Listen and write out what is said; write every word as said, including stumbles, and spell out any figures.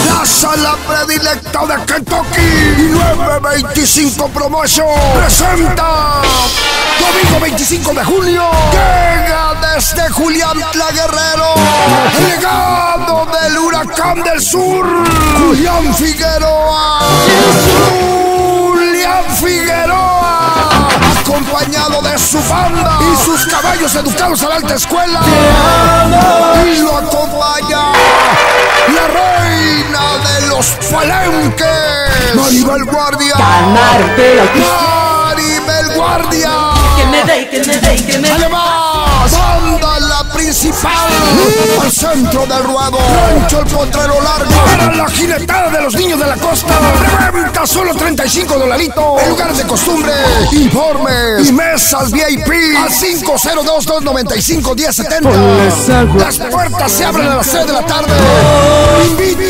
La sala predilecta de Kentucky y nueve veinticinco Promotion presenta domingo veinticinco de julio. Llega desde Juliantla, Guerrero, el legado del Huracán del Sur, Julián Figueroa. Julián Figueroa, acompañado de su banda y sus caballos educados a la alta escuela. Y lo acompaña la reina de los palenques, Maribel Guardia. Maribel Guardia. Que me dé, que me dé, que me dé. Además, banda la principal al centro del ruedo, Rancho El Potrero Largo, para la jinetada de los niños de la costa. Reventa solo treinta y cinco dolaritos. En lugares de costumbre, informes y mesas V I P al cinco cero dos, dos nueve cinco, uno cero siete cero. Las puertas se abren a las seis de la tarde. Invita